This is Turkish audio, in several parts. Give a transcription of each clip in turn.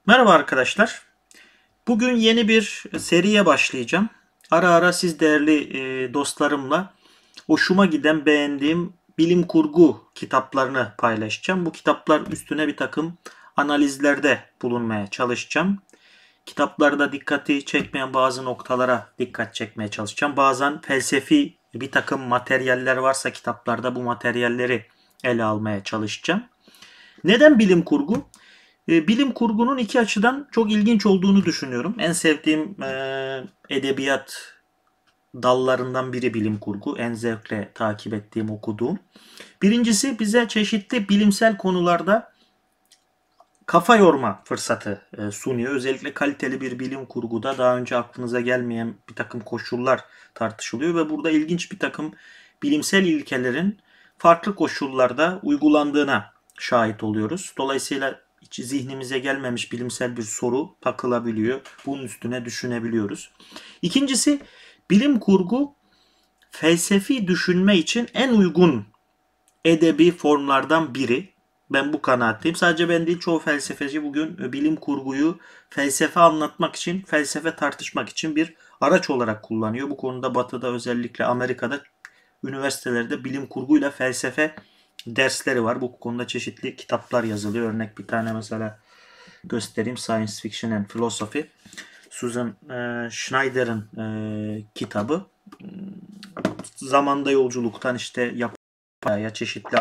Merhaba arkadaşlar. Bugün yeni bir seriye başlayacağım. Ara ara siz değerli dostlarımla hoşuma giden, beğendiğim bilim kurgu kitaplarını paylaşacağım. Bu kitaplar üstüne bir takım analizlerde bulunmaya çalışacağım. Kitaplarda dikkati çekmeyen bazı noktalara dikkat çekmeye çalışacağım. Bazen felsefi bir takım materyaller varsa kitaplarda bu materyalleri ele almaya çalışacağım. Neden bilim kurgu? Bilim kurgunun iki açıdan çok ilginç olduğunu düşünüyorum. En sevdiğim edebiyat dallarından biri bilim kurgu. En zevkle takip ettiğim, okuduğum. Birincisi bize çeşitli bilimsel konularda kafa yorma fırsatı sunuyor. Özellikle kaliteli bir bilim kurguda daha önce aklınıza gelmeyen bir takım koşullar tartışılıyor ve burada ilginç bir takım bilimsel ilkelerin farklı koşullarda uygulandığına şahit oluyoruz. Dolayısıyla hiç zihnimize gelmemiş bilimsel bir soru takılabiliyor. Bunun üstüne düşünebiliyoruz. İkincisi, bilim kurgu felsefi düşünme için en uygun edebi formlardan biri. Ben bu kanaatteyim. Sadece ben değil, çoğu felsefeci bugün bilim kurguyu felsefe anlatmak için, felsefe tartışmak için bir araç olarak kullanıyor. Bu konuda Batı'da, özellikle Amerika'da üniversitelerde bilim kurguyla felsefe dersleri var. Bu konuda çeşitli kitaplar yazılıyor. Örnek bir tane mesela göstereyim. Science Fiction and Philosophy. Susan Schneider'in kitabı. Zamanda yolculuktan işte yapaya çeşitli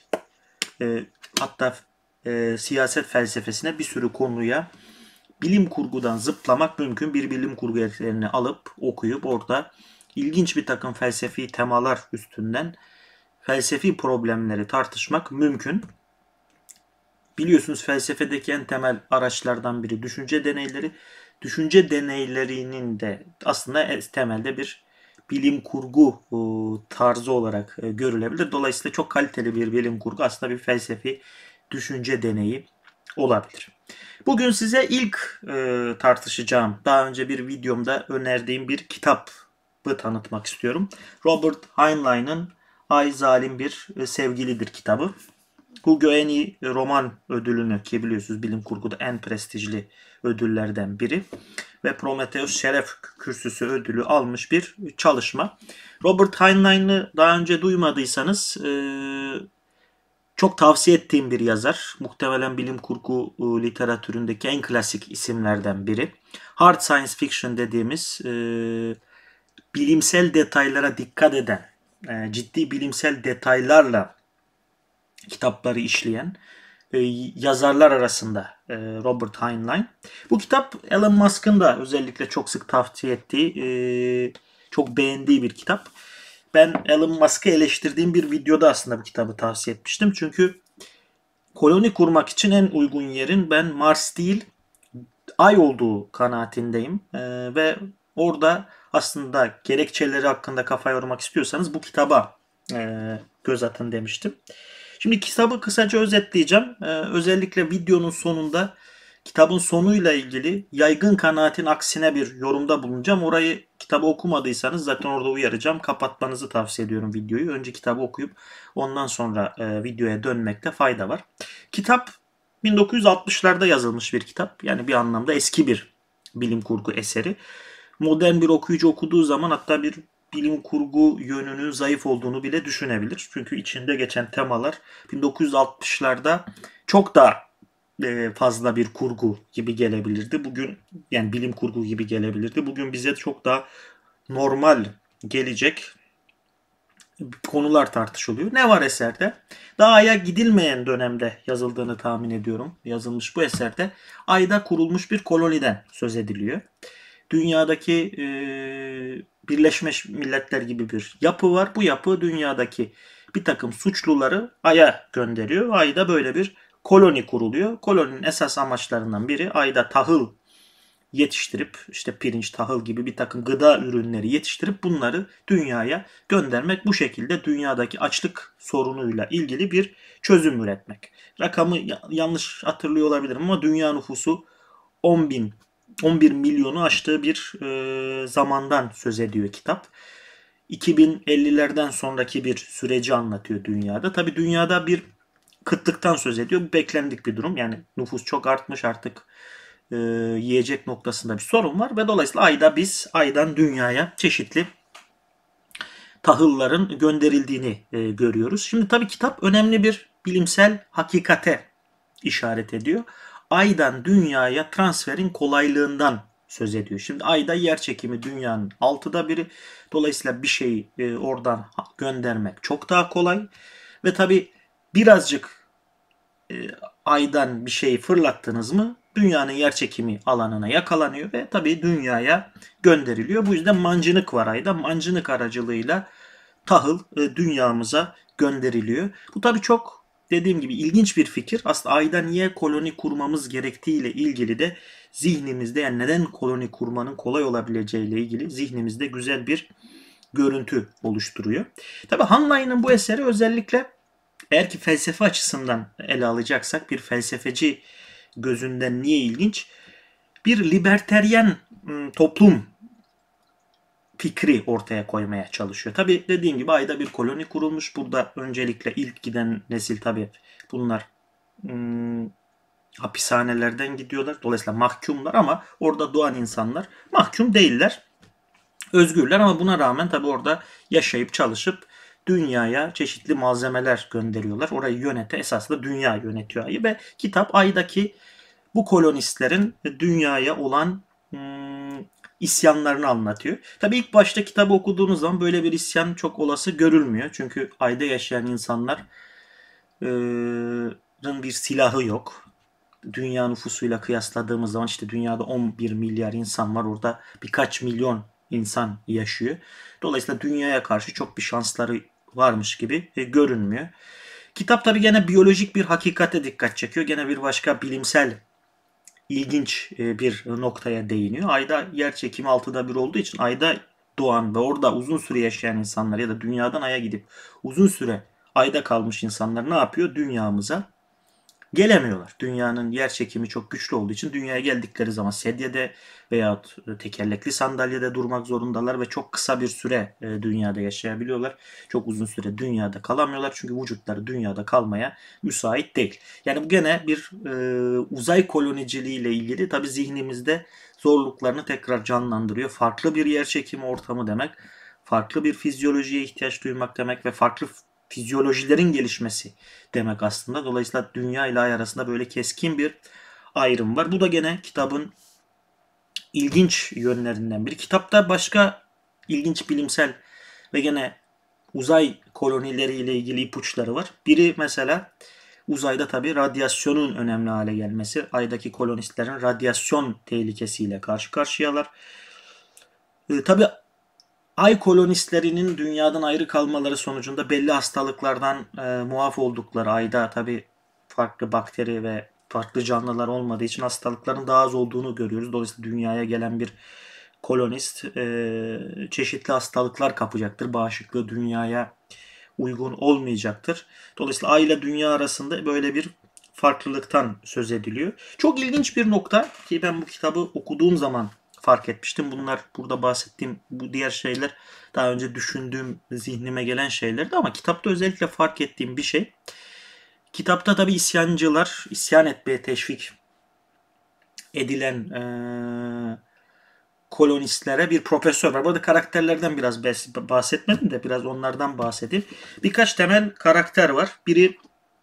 hatta siyaset felsefesine bir sürü konuya bilim kurgudan zıplamak mümkün. Bir bilim kurgu eserini alıp okuyup orada ilginç bir takım felsefi temalar üstünden felsefi problemleri tartışmak mümkün. Biliyorsunuz felsefedeki en temel araçlardan biri düşünce deneyleri. Düşünce deneylerinin de aslında temelde bir bilim kurgu tarzı olarak görülebilir. Dolayısıyla çok kaliteli bir bilim kurgu aslında bir felsefi düşünce deneyi olabilir. Bugün size ilk tartışacağım, daha önce bir videomda önerdiğim bir kitabı tanıtmak istiyorum. Robert Heinlein'in Ay Zalim Bir Sevgilidir kitabı. Hugo en iyi roman ödülünü, ki biliyorsunuz bilim kurguda en prestijli ödüllerden biri, ve Prometheus Şeref Kürsüsü ödülü almış bir çalışma. Robert Heinlein'i daha önce duymadıysanız çok tavsiye ettiğim bir yazar. Muhtemelen bilim kurgu literatüründeki en klasik isimlerden biri. Hard science fiction dediğimiz bilimsel detaylara dikkat eden, ciddi bilimsel detaylarla kitapları işleyen yazarlar arasında Robert Heinlein. Bu kitap Elon Musk'ın da özellikle çok sık tavsiye ettiği, çok beğendiği bir kitap. Ben Elon Musk'ı eleştirdiğim bir videoda aslında bu kitabı tavsiye etmiştim. Çünkü koloni kurmak için en uygun yerin ben Mars değil, Ay olduğu kanaatindeyim. Ve orada aslında gerekçeleri hakkında kafa yormak istiyorsanız bu kitaba göz atın demiştim. Şimdi kitabı kısaca özetleyeceğim. Özellikle videonun sonunda kitabın sonuyla ilgili yaygın kanaatin aksine bir yorumda bulunacağım. Orayı, kitabı okumadıysanız zaten orada uyaracağım. Kapatmanızı tavsiye ediyorum videoyu. Önce kitabı okuyup ondan sonra videoya dönmekte fayda var. Kitap 1960'larda yazılmış bir kitap. Yani bir anlamda eski bir bilim kurgu eseri. Modern bir okuyucu okuduğu zaman hatta bir bilim kurgu yönünün zayıf olduğunu bile düşünebilir. Çünkü içinde geçen temalar 1960'larda çok daha fazla bir kurgu gibi gelebilirdi. Bugün, yani bilim kurgu gibi gelebilirdi. Bugün bize çok daha normal gelecek konular tartışılıyor. Ne var eserde? Daha Ay'a gidilmeyen dönemde yazıldığını tahmin ediyorum. Yazılmış bu eserde Ay'da kurulmuş bir koloniden söz ediliyor. Dünyadaki Birleşmiş Milletler gibi bir yapı var. Bu yapı dünyadaki bir takım suçluları Ay'a gönderiyor. Ay'da böyle bir koloni kuruluyor. Koloninin esas amaçlarından biri Ay'da tahıl yetiştirip, işte pirinç, tahıl gibi bir takım gıda ürünleri yetiştirip bunları dünyaya göndermek. Bu şekilde dünyadaki açlık sorunuyla ilgili bir çözüm üretmek. Rakamı yanlış hatırlıyor olabilirim ama dünya nüfusu 11 milyonu aştığı bir zamandan söz ediyor kitap. 2050'lerden sonraki bir süreci anlatıyor dünyada. Tabi dünyada bir kıtlıktan söz ediyor. Bu beklendik bir durum. Yani nüfus çok artmış artık. yiyecek noktasında bir sorun var ve dolayısıyla aydan dünyaya çeşitli tahılların gönderildiğini görüyoruz. Şimdi tabii kitap önemli bir bilimsel hakikate işaret ediyor. Aydan dünyaya transferin kolaylığından söz ediyor. Şimdi ayda yer çekimi dünyanın 1/6. Dolayısıyla bir şeyi oradan göndermek çok daha kolay. Ve tabii birazcık aydan bir şeyi fırlattınız mı dünyanın yerçekimi alanına yakalanıyor ve tabii dünyaya gönderiliyor. Bu yüzden mancınık var ayda. Mancınık aracılığıyla tahıl dünyamıza gönderiliyor. Bu tabii çok dediğim gibi ilginç bir fikir. Aslında ayda niye koloni kurmamız gerektiğiyle ilgili de zihnimizde, yani neden koloni kurmanın kolay olabileceğiyle ilgili zihnimizde güzel bir görüntü oluşturuyor. Tabii Heinlein'in bu eseri özellikle eğer ki felsefe açısından ele alacaksak, bir felsefeci gözünden niye ilginç? Bir liberteryen toplum fikri ortaya koymaya çalışıyor. Tabi dediğim gibi ayda bir koloni kurulmuş. Burada öncelikle ilk giden nesil tabi bunlar hapishanelerden gidiyorlar. Dolayısıyla mahkumlar ama orada doğan insanlar mahkum değiller. Özgürler ama buna rağmen tabi orada yaşayıp çalışıp dünyaya çeşitli malzemeler gönderiyorlar. Orayı esasında dünya yönetiyor ayı ve kitap aydaki bu kolonistlerin dünyaya olan isyanlarını anlatıyor. Tabii ilk başta kitabı okuduğunuz zaman böyle bir isyan çok olası görülmüyor. Çünkü ayda yaşayan insanların bir silahı yok. Dünya nüfusuyla kıyasladığımız zaman işte dünyada 11 milyar insan var. Orada birkaç milyon insan yaşıyor. Dolayısıyla dünyaya karşı çok bir şansları varmış gibi görünmüyor. Kitap tabii gene biyolojik bir hakikate dikkat çekiyor. Gene bir başka bilimsel ilginç bir noktaya değiniyor. Ayda yer çekimi 1/6 olduğu için ayda doğan ve orada uzun süre yaşayan insanlar ya da dünyadan aya gidip uzun süre ayda kalmış insanlar ne yapıyor? Dünyamıza gelemiyorlar. Dünyanın yer çekimi çok güçlü olduğu için dünyaya geldikleri zaman sedyede veya tekerlekli sandalyede durmak zorundalar ve çok kısa bir süre dünyada yaşayabiliyorlar. Çok uzun süre dünyada kalamıyorlar çünkü vücutları dünyada kalmaya müsait değil. Yani bu gene bir uzay koloniciliği ile ilgili tabii zihnimizde zorluklarını tekrar canlandırıyor. Farklı bir yer çekimi ortamı demek, farklı bir fizyolojiye ihtiyaç duymak demek ve farklı fizyolojilerin gelişmesi demek aslında. Dolayısıyla dünya ile ay arasında böyle keskin bir ayrım var. Bu da gene kitabın ilginç yönlerinden biri. Kitapta başka ilginç bilimsel ve gene uzay kolonileri ile ilgili ipuçları var. Biri mesela uzayda tabii radyasyonun önemli hale gelmesi. Aydaki kolonistlerin radyasyon tehlikesiyle karşı karşıyalar. Tabii ay kolonistlerinin dünyadan ayrı kalmaları sonucunda belli hastalıklardan muaf oldukları, ayda tabii farklı bakteri ve farklı canlılar olmadığı için hastalıkların daha az olduğunu görüyoruz. Dolayısıyla dünyaya gelen bir kolonist çeşitli hastalıklar kapacaktır. Bağışıklığı dünyaya uygun olmayacaktır. Dolayısıyla ay ile dünya arasında böyle bir farklılıktan söz ediliyor. Çok ilginç bir nokta ki ben bu kitabı okuduğum zaman fark etmiştim. Bunlar burada bahsettiğim bu diğer şeyler daha önce düşündüğüm, zihnime gelen şeylerdi ama kitapta özellikle fark ettiğim bir şey. Kitapta tabii isyancılar, isyan etmeye teşvik edilen kolonistlere bir profesör var. Burada karakterlerden biraz bahsetmedim de biraz onlardan bahsedeyim. Birkaç temel karakter var. Biri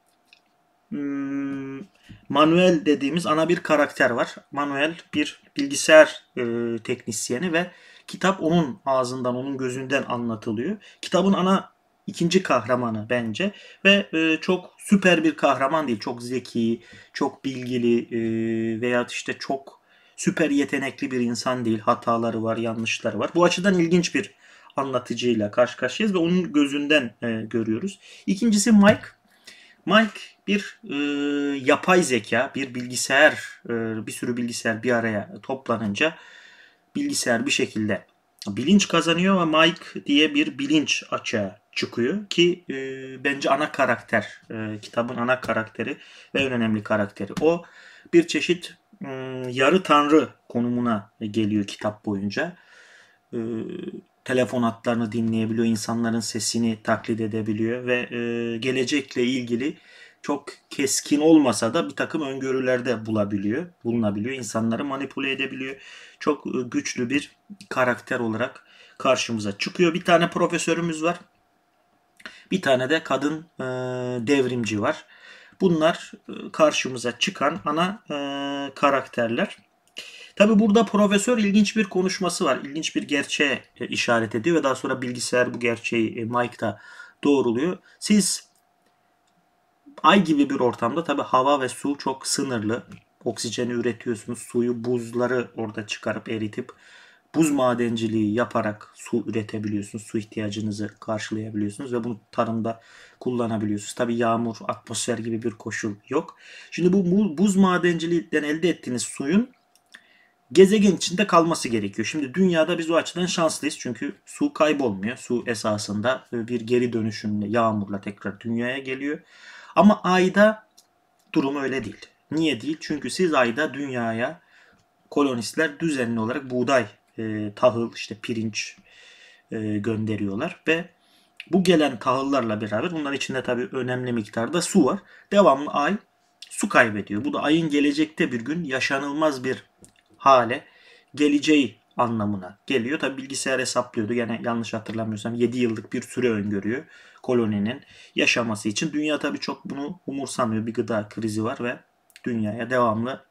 Manuel dediğimiz ana bir karakter var. Manuel bir bilgisayar teknisyeni ve kitap onun ağzından, onun gözünden anlatılıyor. Kitabın ana ikinci kahramanı bence ve çok süper bir kahraman değil. Çok zeki, çok bilgili veya işte çok süper yetenekli bir insan değil. Hataları var, yanlışları var. Bu açıdan ilginç bir anlatıcıyla karşı karşıyayız ve onun gözünden görüyoruz. İkincisi Mike. Mike bir yapay zeka, bir bilgisayar, bir sürü bilgisayar bir araya toplanınca bilgisayar bir şekilde bilinç kazanıyor ve Mike diye bir bilinç açığa çıkıyor ki bence ana karakter, kitabın ana karakteri ve en önemli karakteri. O bir çeşit yarı tanrı konumuna geliyor kitap boyunca. Telefon hatlarını dinleyebiliyor, insanların sesini taklit edebiliyor ve gelecekle ilgili çok keskin olmasa da bir takım öngörülerde bulunabiliyor. İnsanları manipüle edebiliyor. Çok güçlü bir karakter olarak karşımıza çıkıyor. Bir tane profesörümüz var. Bir tane de kadın devrimci var. Bunlar karşımıza çıkan ana karakterler. Tabi burada profesör ilginç bir konuşması var. İlginç bir gerçeğe işaret ediyor ve daha sonra bilgisayar bu gerçeği Mike'da doğruluyor. Siz Ay gibi bir ortamda tabi hava ve su çok sınırlı. Oksijeni üretiyorsunuz. Suyu buzları orada çıkarıp eritip buz madenciliği yaparak su üretebiliyorsunuz. Su ihtiyacınızı karşılayabiliyorsunuz ve bunu tarımda kullanabiliyorsunuz. Tabi yağmur, atmosfer gibi bir koşul yok. Şimdi bu buz madenciliğinden elde ettiğiniz suyun gezegen içinde kalması gerekiyor. Şimdi dünyada biz o açıdan şanslıyız. Çünkü su kaybolmuyor. Su esasında bir geri dönüşümle, yağmurla tekrar dünyaya geliyor. Ama ayda durum öyle değil. Niye değil? Çünkü siz ayda dünyaya kolonistler düzenli olarak buğday, tahıl, işte pirinç gönderiyorlar ve bu gelen tahıllarla beraber bunların içinde tabii önemli miktarda su var. Devamlı ay su kaybediyor. Bu da ayın gelecekte bir gün yaşanılmaz bir hale geleceği anlamına geliyor. Tabi bilgisayar hesaplıyordu. Yine yanlış hatırlamıyorsam 7 yıllık bir süre öngörüyor koloninin yaşaması için. Dünya tabi çok bunu umursamıyor. Bir gıda krizi var ve dünyaya devamlı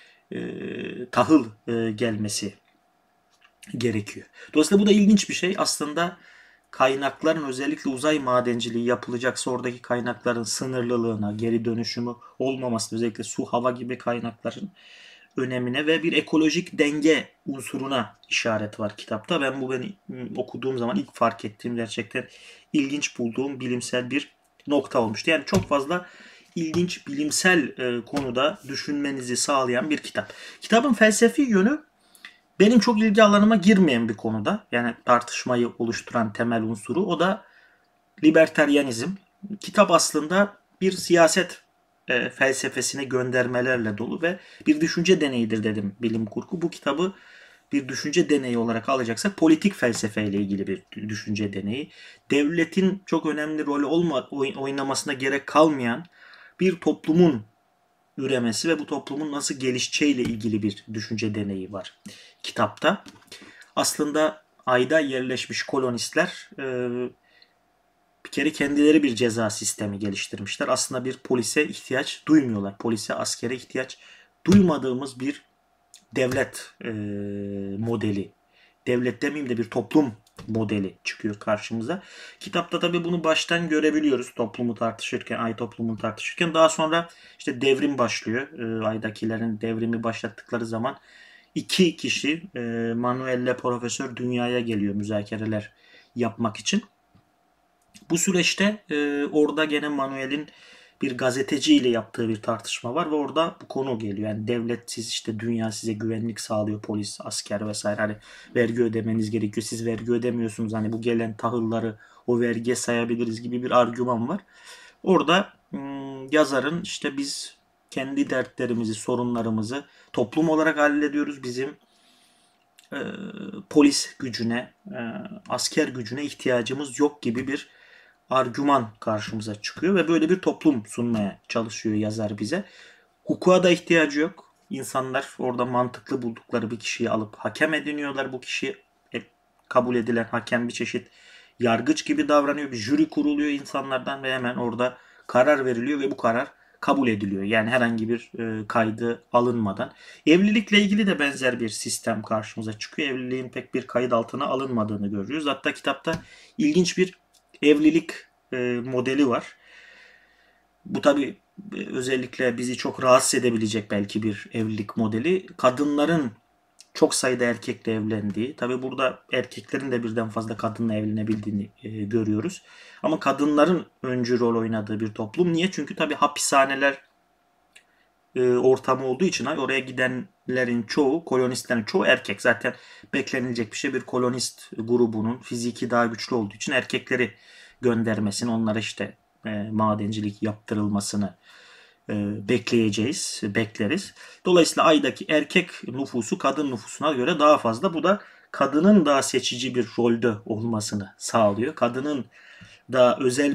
tahıl gelmesi gerekiyor. Dolayısıyla bu da ilginç bir şey. Aslında kaynakların özellikle uzay madenciliği yapılacaksa oradaki kaynakların sınırlılığına, geri dönüşümü olmamasına, özellikle su, hava gibi kaynakların önemine ve bir ekolojik denge unsuruna işaret var kitapta. Ben okuduğum zaman ilk fark ettiğim, gerçekten ilginç bulduğum bilimsel bir nokta olmuştu. Yani çok fazla ilginç bilimsel konuda düşünmenizi sağlayan bir kitap. Kitabın felsefi yönü benim çok ilgi alanıma girmeyen bir konuda. Yani tartışmayı oluşturan temel unsuru. O da libertaryenizm. Kitap aslında bir siyaset felsefesine göndermelerle dolu ve bir düşünce deneyidir dedim bilim kurgu. Bu kitabı bir düşünce deneyi olarak alacaksak politik felsefe ile ilgili bir düşünce deneyi. Devletin çok önemli rolü oynamasına gerek kalmayan bir toplumun üremesi ve bu toplumun nasıl gelişeceğiyle ilgili bir düşünce deneyi var kitapta. Aslında ayda yerleşmiş kolonistler bir kere kendileri bir ceza sistemi geliştirmişler. Aslında bir polise ihtiyaç duymuyorlar. Polise, askere ihtiyaç duymadığımız bir devlet modeli. Devlet demeyeyim de bir toplum modeli çıkıyor karşımıza. Kitapta tabii bunu baştan görebiliyoruz toplumu tartışırken, ay toplumunu tartışırken. Daha sonra işte devrim başlıyor. Aydakilerin devrimi başlattıkları zaman iki kişi Manuel ile Profesör dünyaya geliyor müzakereler yapmak için. Bu süreçte orada gene Manuel'in bir gazeteciyle yaptığı bir tartışma var ve orada bu konu geliyor. Yani devlet, siz işte dünya size güvenlik sağlıyor, polis, asker vesaire, hani vergi ödemeniz gerekiyor. Siz vergi ödemiyorsunuz. Hani bu gelen tahılları o vergiye sayabiliriz gibi bir argüman var. Orada yazarın işte biz kendi dertlerimizi, sorunlarımızı toplum olarak hallediyoruz. Bizim polis gücüne, asker gücüne ihtiyacımız yok gibi bir argüman karşımıza çıkıyor ve böyle bir toplum sunmaya çalışıyor yazar bize. Hukuka da ihtiyacı yok. İnsanlar orada mantıklı buldukları bir kişiyi alıp hakem ediniyorlar. Bu kişi kabul edilen hakem bir çeşit yargıç gibi davranıyor. Bir jüri kuruluyor insanlardan ve hemen orada karar veriliyor ve bu karar kabul ediliyor. Yani herhangi bir kaydı alınmadan. Evlilikle ilgili de benzer bir sistem karşımıza çıkıyor. Evliliğin pek bir kayıt altına alınmadığını görüyoruz. Hatta kitapta ilginç bir evlilik modeli var. Bu tabi özellikle bizi çok rahatsız edebilecek belki bir evlilik modeli. Kadınların çok sayıda erkekle evlendiği, tabi burada erkeklerin de birden fazla kadınla evlenebildiğini görüyoruz. Ama kadınların öncü rol oynadığı bir toplum. Niye? Çünkü tabi hapishaneler ortamı olduğu için oraya gidenlerin çoğu, kolonistlerin çoğu erkek. Zaten beklenilecek bir şey, bir kolonist grubunun fiziki daha güçlü olduğu için erkekleri göndermesini, onlara işte madencilik yaptırılmasını bekleriz. Dolayısıyla aydaki erkek nüfusu kadın nüfusuna göre daha fazla. Bu da kadının daha seçici bir rolde olmasını sağlıyor. Kadının daha özel bir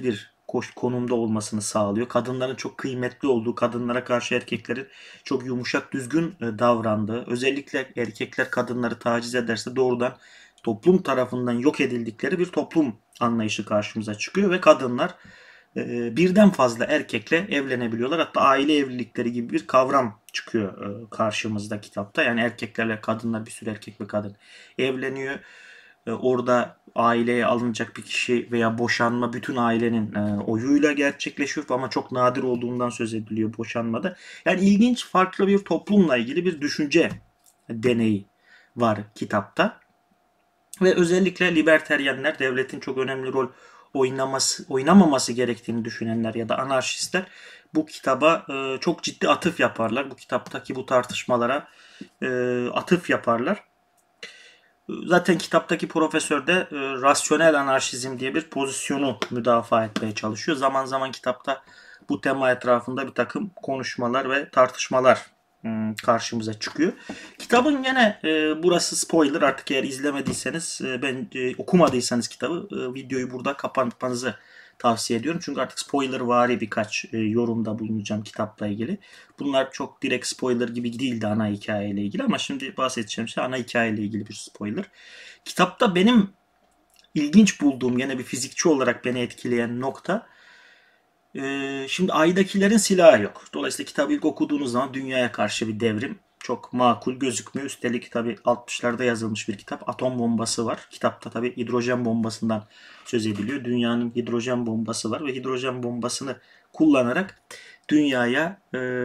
konumda olmasını sağlıyor. Kadınların çok kıymetli olduğu, kadınlara karşı erkeklerin çok yumuşak, düzgün davrandığı, özellikle erkekler kadınları taciz ederse doğrudan toplum tarafından yok edildikleri bir toplum anlayışı karşımıza çıkıyor ve kadınlar birden fazla erkekle evlenebiliyorlar. Hatta aile evlilikleri gibi bir kavram çıkıyor karşımızda kitapta. Yani erkeklerle kadınlar, bir sürü erkek ve kadın evleniyor. Orada aileye alınacak bir kişi veya boşanma bütün ailenin oyuyla gerçekleşiyor ama çok nadir olduğundan söz ediliyor boşanmada. Yani ilginç, farklı bir toplumla ilgili bir düşünce deneyi var kitapta. Ve özellikle liberteryenler, devletin çok önemli rol oynamaması gerektiğini düşünenler ya da anarşistler bu kitaba çok ciddi atıf yaparlar. Bu kitaptaki bu tartışmalara atıf yaparlar. Zaten kitaptaki profesör de rasyonel anarşizm diye bir pozisyonu müdafaa etmeye çalışıyor. Zaman zaman kitapta bu tema etrafında bir takım konuşmalar ve tartışmalar karşımıza çıkıyor. Kitabın gene burası spoiler, artık eğer izlemediyseniz okumadıysanız kitabı videoyu burada kapatmanızı tavsiye ediyorum. Çünkü artık spoilervari birkaç yorumda bulunacağım kitapla ilgili. Bunlar çok direkt spoiler gibi değildi ana hikayeyle ilgili ama şimdi bahsedeceğim şey ana hikayeyle ilgili bir spoiler. Kitapta benim ilginç bulduğum, gene bir fizikçi olarak beni etkileyen nokta, şimdi aydakilerin silahı yok. Dolayısıyla kitabı ilk okuduğunuz zaman dünyaya karşı bir devrim çok makul gözükmüyor. Üstelik tabi 60'larda yazılmış bir kitap. Atom bombası var. Kitapta tabi hidrojen bombasından söz ediliyor. Dünyanın hidrojen bombası var ve hidrojen bombasını kullanarak dünyaya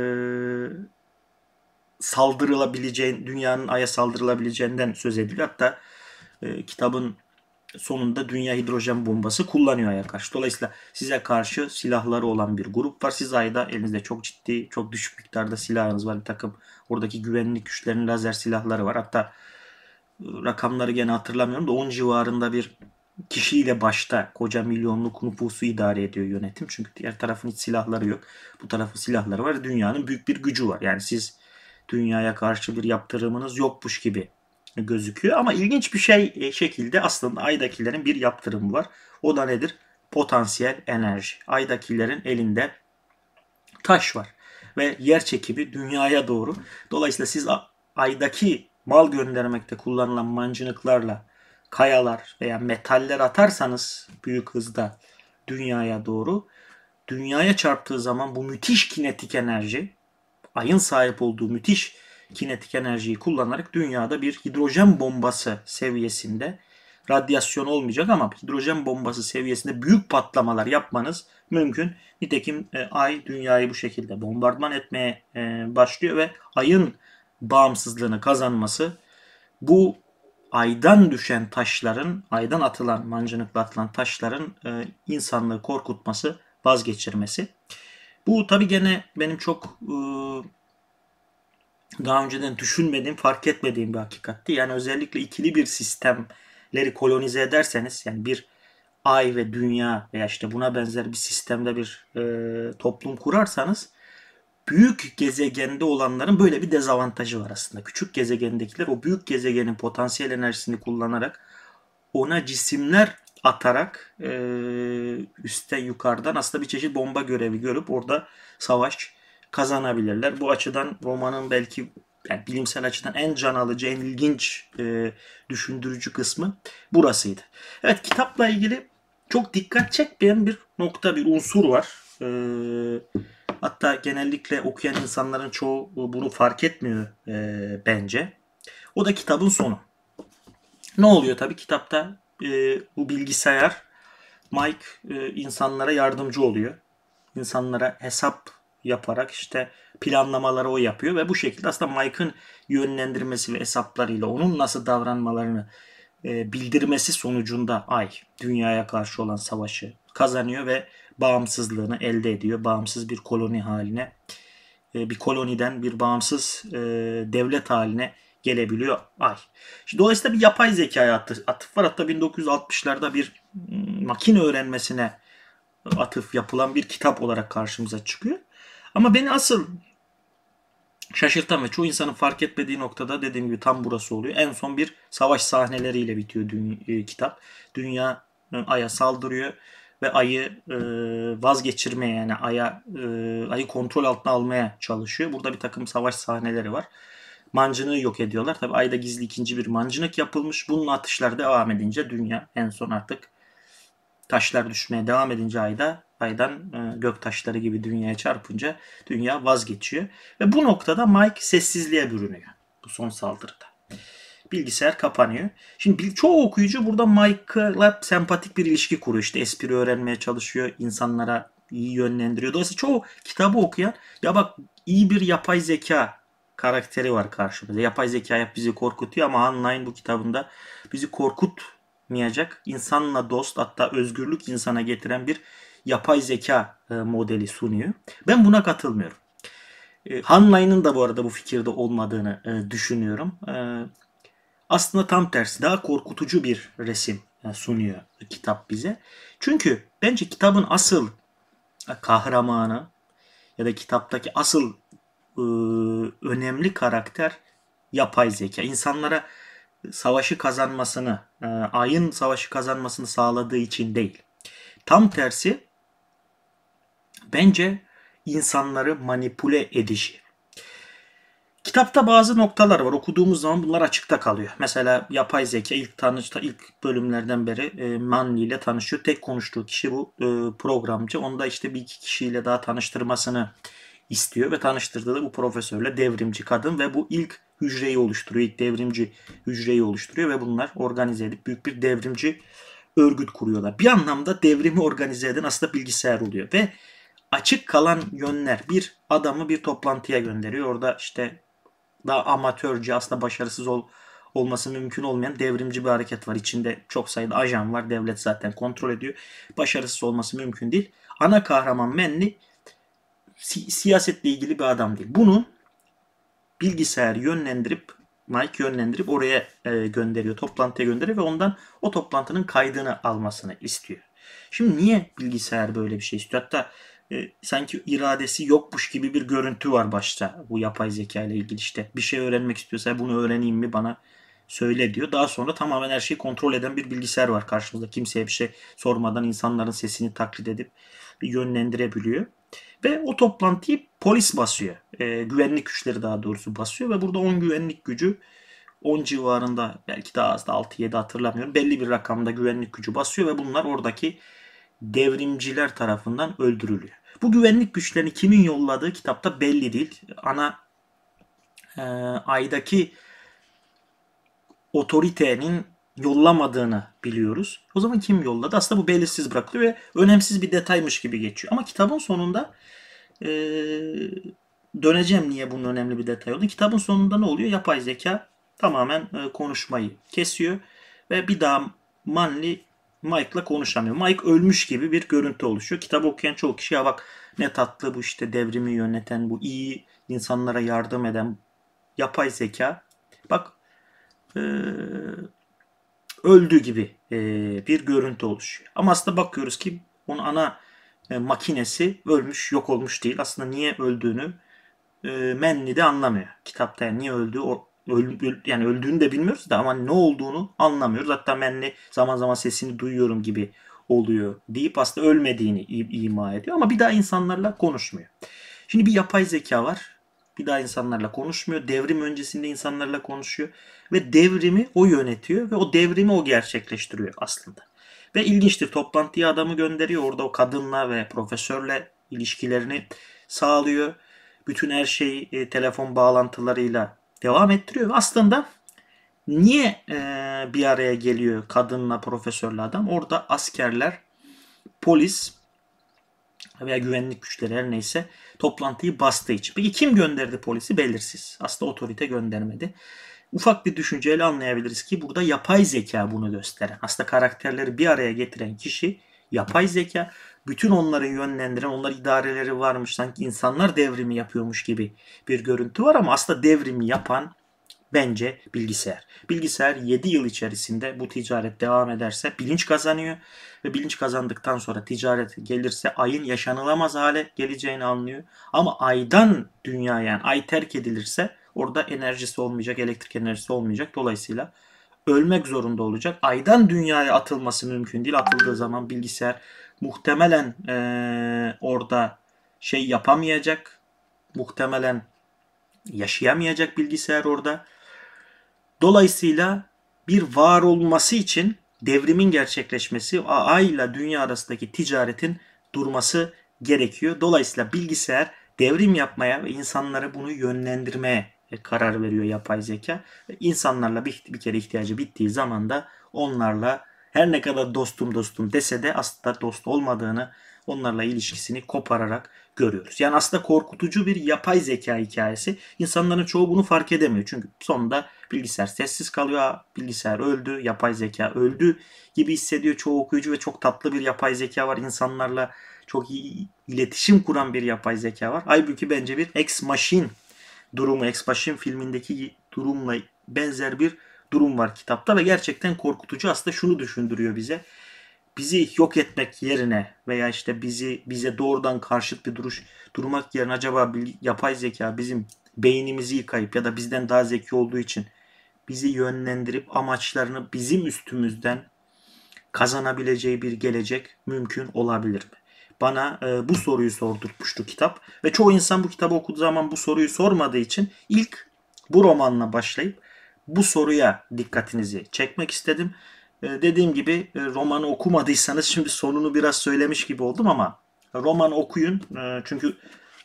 dünyanın Ay'a saldırılabileceğinden söz ediliyor. Hatta kitabın sonunda dünya hidrojen bombası kullanıyor Ay'a karşı. Dolayısıyla size karşı silahları olan bir grup var. Siz Ay'da elinizde çok ciddi, çok düşük miktarda silahınız var. Bir takım oradaki güvenlik güçlerinin lazer silahları var. Hatta rakamları gene hatırlamıyorum da 10 civarında bir kişiyle başta koca milyonluk nüfusu idare ediyor yönetim. Çünkü diğer tarafın hiç silahları yok. Bu tarafın silahları var. Dünyanın büyük bir gücü var. Yani siz dünyaya karşı bir yaptırımınız yokmuş gibi gözüküyor. Ama ilginç bir şekilde aslında Ay'dakilerin bir yaptırımı var. O da nedir? Potansiyel enerji. Ay'dakilerin elinde taş var. Ve yer çekimi dünyaya doğru. Dolayısıyla siz Ay'daki mal göndermekte kullanılan mancınıklarla kayalar veya metaller atarsanız büyük hızda dünyaya doğru, dünyaya çarptığı zaman bu müthiş kinetik enerji, Ay'ın sahip olduğu müthiş kinetik enerjiyi kullanarak dünyada bir hidrojen bombası seviyesinde, radyasyon olmayacak ama hidrojen bombası seviyesinde büyük patlamalar yapmanız mümkün. Nitekim Ay dünyayı bu şekilde bombardıman etmeye başlıyor ve Ay'ın bağımsızlığını kazanması, bu Ay'dan düşen taşların, Ay'dan atılan, mancınıkla atılan taşların insanlığı korkutması, vazgeçirmesi. Bu tabii gene benim çok daha önceden düşünmediğim, fark etmediğim bir hakikatti. Yani özellikle ikili bir sistemleri kolonize ederseniz, yani bir Ay ve Dünya veya işte buna benzer bir sistemde bir toplum kurarsanız, büyük gezegende olanların böyle bir dezavantajı var aslında. Küçük gezegendekiler o büyük gezegenin potansiyel enerjisini kullanarak ona cisimler atarak üstte yukarıdan aslında bir çeşit bomba görevi görüp orada savaş kazanabilirler. Bu açıdan romanın belki yani bilimsel açıdan en can alıcı, en ilginç, düşündürücü kısmı burasıydı. Evet, kitapla ilgili çok dikkat çekmeyen bir nokta, bir unsur var. Hatta genellikle okuyan insanların çoğu bunu fark etmiyor bence. O da kitabın sonu. Ne oluyor tabii kitapta? Bu bilgisayar Mike insanlara yardımcı oluyor. İnsanlara hesap yaparak işte planlamaları o yapıyor ve bu şekilde aslında Mike'ın yönlendirmesi ve hesaplarıyla onun nasıl davranmalarını bildirmesi sonucunda Ay dünyaya karşı olan savaşı kazanıyor ve bağımsızlığını elde ediyor. Bağımsız bir koloni haline, bir koloniden bir bağımsız devlet haline gelebiliyor Ay. Dolayısıyla bir yapay zekaya atıf var. Hatta 1960'larda bir makine öğrenmesine atıf yapılan bir kitap olarak karşımıza çıkıyor. Ama beni asıl şaşırtan ve çoğu insanın fark etmediği noktada dediğim gibi tam burası oluyor. En son bir savaş sahneleriyle bitiyor kitap. Dünya Ay'a saldırıyor ve ayı vazgeçirmeye, yani ayı kontrol altına almaya çalışıyor. Burada bir takım savaş sahneleri var. Mancınığı yok ediyorlar. Tabi ayda gizli ikinci bir mancınık yapılmış. Bunun atışlar devam edince dünya en son artık taşlar düşmeye devam edince aydan gök taşları gibi dünyaya çarpınca dünya vazgeçiyor. Ve bu noktada Mike sessizliğe bürünüyor. Bu son saldırıda. Bilgisayar kapanıyor. Şimdi çoğu okuyucu burada Mike'la sempatik bir ilişki kuruyor. İşte espri öğrenmeye çalışıyor. İnsanlara iyi yönlendiriyor. Dolayısıyla çoğu kitabı okuyan, ya bak, iyi bir yapay zeka karakteri var karşımızda. Yapay zeka hep bizi korkutuyor ama Hannah'ın bu kitabında bizi korkutmayacak, insanla dost, hatta özgürlük insana getiren bir yapay zeka modeli sunuyor. Ben buna katılmıyorum. Hannah'ın da bu arada bu fikirde olmadığını düşünüyorum. Aslında tam tersi, daha korkutucu bir resim sunuyor kitap bize. Çünkü bence kitabın asıl kahramanı ya da kitaptaki asıl önemli karakter yapay zeka. İnsanlara savaşı kazanmasını, ayın savaşı kazanmasını sağladığı için değil. Tam tersi, bence insanları manipüle edişi. Kitapta bazı noktalar var. Okuduğumuz zaman bunlar açıkta kalıyor. Mesela yapay zeka ilk bölümlerden beri Manli ile tanışıyor. Tek konuştuğu kişi bu programcı. Onu da işte bir iki kişiyle daha tanıştırmasını istiyor ve tanıştırdığı da bu profesörle, devrimci kadın, ve bu ilk hücreyi oluşturuyor. İlk devrimci hücreyi oluşturuyor ve bunlar organize edip büyük bir devrimci örgüt kuruyorlar. Bir anlamda devrimi organize eden aslında bilgisayar oluyor ve açık kalan yönler, bir adamı bir toplantıya gönderiyor. Orada işte daha amatörce, aslında başarısız olması mümkün olmayan devrimci bir hareket var. İçinde çok sayıda ajan var. Devlet zaten kontrol ediyor. Başarısız olması mümkün değil. Ana kahraman Manly siyasetle ilgili bir adam değil. Bunu bilgisayar Mike yönlendirip oraya gönderiyor. Toplantıya gönderiyor ve ondan o toplantının kaydını almasını istiyor. Şimdi niye bilgisayar böyle bir şey istiyor? Hatta sanki iradesi yokmuş gibi bir görüntü var başta bu yapay zeka ile ilgili. İşte bir şey öğrenmek istiyorsa bunu öğreneyim mi, bana söyle diyor. Daha sonra tamamen her şeyi kontrol eden bir bilgisayar var karşımızda. Kimseye bir şey sormadan insanların sesini taklit edip yönlendirebiliyor. Ve o toplantıyı polis basıyor. Güvenlik güçleri daha doğrusu basıyor ve burada 10 güvenlik gücü, 10 civarında, belki daha az da 6-7 hatırlamıyorum, belli bir rakamda güvenlik gücü basıyor ve bunlar oradaki devrimciler tarafından öldürülüyor. Bu güvenlik güçlerini kimin yolladığı kitapta belli değil. Aydaki otoritenin yollamadığını biliyoruz. O zaman kim yolladı? Aslında bu belirsiz bırakılıyor ve önemsiz bir detaymış gibi geçiyor. Ama kitabın sonunda döneceğim niye bunun önemli bir detay oldu. Kitabın sonunda ne oluyor? Yapay zeka tamamen konuşmayı kesiyor ve bir daha Mike'la konuşamıyor. Mike ölmüş gibi bir görüntü oluşuyor. Kitabı okuyan çoğu kişi, ya bak ne tatlı bu, işte devrimi yöneten, bu iyi insanlara yardım eden yapay zeka, bak öldü gibi bir görüntü oluşuyor. Ama aslında bakıyoruz ki onun ana makinesi ölmüş, yok olmuş değil. Aslında niye öldüğünü Manly de anlamıyor. Kitapta yani niye öldüğü, yani öldüğünü de bilmiyoruz da ama ne olduğunu anlamıyoruz. Hatta Manly zaman zaman sesini duyuyorum gibi oluyor deyip aslında ölmediğini ima ediyor ama bir daha insanlarla konuşmuyor. Şimdi bir yapay zeka var. Bir daha insanlarla konuşmuyor. Devrim öncesinde insanlarla konuşuyor. Ve devrimi o yönetiyor ve o devrimi o gerçekleştiriyor aslında. Ve ilginçtir, toplantıya adamı gönderiyor. Orada o kadınla ve profesörle ilişkilerini sağlıyor. Bütün her şeyi telefon bağlantılarıyla devam ettiriyor. Ve aslında niye bir araya geliyor kadınla profesörle adam? Orada askerler, polis veya güvenlik güçleri, her neyse, toplantıyı bastığı için. Peki kim gönderdi polisi? Belirsiz. Aslında otorite göndermedi. Ufak bir düşünceyle anlayabiliriz ki burada yapay zeka bunu gösteren. Aslında karakterleri bir araya getiren kişi yapay zeka. Bütün onları yönlendiren, onlar idareleri varmış, sanki insanlar devrimi yapıyormuş gibi bir görüntü var ama aslında devrimi yapan bence bilgisayar. Bilgisayar 7 yıl içerisinde bu ticaret devam ederse bilinç kazanıyor ve bilinç kazandıktan sonra ticaret gelirse ayın yaşanılamaz hale geleceğini anlıyor. Ama aydan dünyaya, yani ay terk edilirse orada enerjisi olmayacak, elektrik enerjisi olmayacak. Dolayısıyla ölmek zorunda olacak. Aydan dünyaya atılması mümkün değil. Atıldığı zaman bilgisayar Muhtemelen orada şey yapamayacak. Muhtemelen yaşayamayacak bilgisayar orada. Dolayısıyla bir var olması için devrimin gerçekleşmesi, Ay ile dünya arasındaki ticaretin durması gerekiyor. Dolayısıyla bilgisayar devrim yapmaya ve insanları bunu yönlendirmeye karar veriyor yapay zeka. İnsanlarla bir kere ihtiyacı bittiği zaman da onlarla her ne kadar dostum dese de aslında dost olmadığını, onlarla ilişkisini kopararak görüyoruz. Yani aslında korkutucu bir yapay zeka hikayesi. İnsanların çoğu bunu fark edemiyor. Çünkü sonunda bilgisayar sessiz kalıyor. Bilgisayar öldü, yapay zeka öldü gibi hissediyor çoğu okuyucu ve çok tatlı bir yapay zeka var. İnsanlarla çok iyi iletişim kuran bir yapay zeka var. Halbuki bence bir Ex Machina durumu, Ex Machina filmindeki durumla benzer bir durum var kitapta ve gerçekten korkutucu. Aslında şunu düşündürüyor bize. Bizi yok etmek yerine veya işte bize doğrudan karşıt bir durmak yerine acaba yapay zeka bizim beynimizi yıkayıp ya da bizden daha zeki olduğu için bizi yönlendirip amaçlarını bizim üstümüzden kazanabileceği bir gelecek mümkün olabilir mi? Bana bu soruyu sordurmuştu kitap ve çoğu insan bu kitabı okuduğu zaman bu soruyu sormadığı için ilk bu romanla başlayıp bu soruya dikkatinizi çekmek istedim. Dediğim gibi romanı okumadıysanız şimdi sonunu biraz söylemiş gibi oldum ama romanı okuyun. Çünkü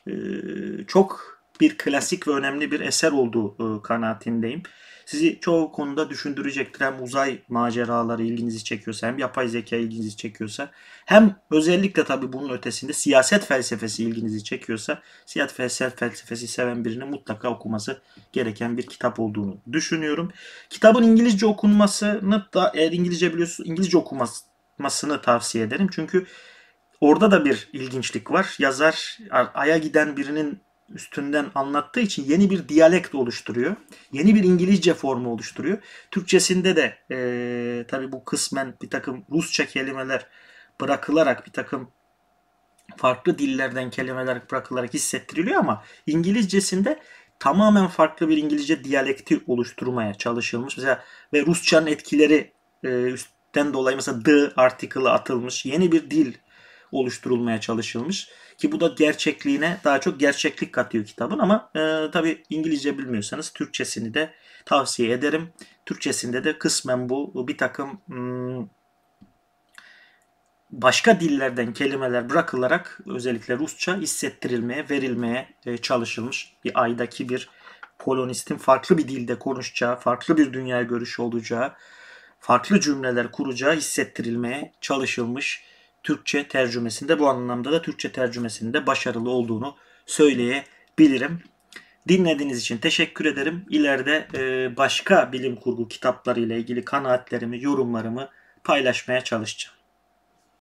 çok bir klasik ve önemli bir eser olduğu kanaatindeyim. Sizi çoğu konuda düşündürecektir. Hem uzay maceraları ilginizi çekiyorsa hem yapay zeka ilginizi çekiyorsa hem özellikle tabii bunun ötesinde siyaset felsefesi ilginizi çekiyorsa siyaset felsefesi seven birinin mutlaka okuması gereken bir kitap olduğunu düşünüyorum. Kitabın İngilizce okunmasını da eğer İngilizce biliyorsunuz İngilizce okumasını tavsiye ederim. Çünkü orada da bir ilginçlik var. Yazar Ay'a giden birinin üstünden anlattığı için yeni bir diyalekt oluşturuyor. Yeni bir İngilizce formu oluşturuyor. Türkçesinde de tabii bu kısmen bir takım Rusça kelimeler bırakılarak bir takım farklı dillerden kelimeler bırakılarak hissettiriliyor ama İngilizcesinde tamamen farklı bir İngilizce diyalekti oluşturmaya çalışılmış. Mesela ve Rusçanın etkileri üstten dolayı mesela the article'ı atılmış. Yeni bir dil oluşturulmaya çalışılmış. Ki bu da gerçekliğine daha çok gerçeklik katıyor kitabın ama tabii İngilizce bilmiyorsanız Türkçesini de tavsiye ederim. Türkçesinde de kısmen bu bir takım başka dillerden kelimeler bırakılarak özellikle Rusça hissettirilmeye, verilmeye çalışılmış. Bir Ay'daki bir kolonistin farklı bir dilde konuşacağı, farklı bir dünya görüşü olacağı, farklı cümleler kuracağı hissettirilmeye çalışılmış. Türkçe tercümesinde bu anlamda da Türkçe tercümesinde başarılı olduğunu söyleyebilirim. Dinlediğiniz için teşekkür ederim. İleride başka bilim kurgu kitapları ile ilgili kanaatlerimi, yorumlarımı paylaşmaya çalışacağım.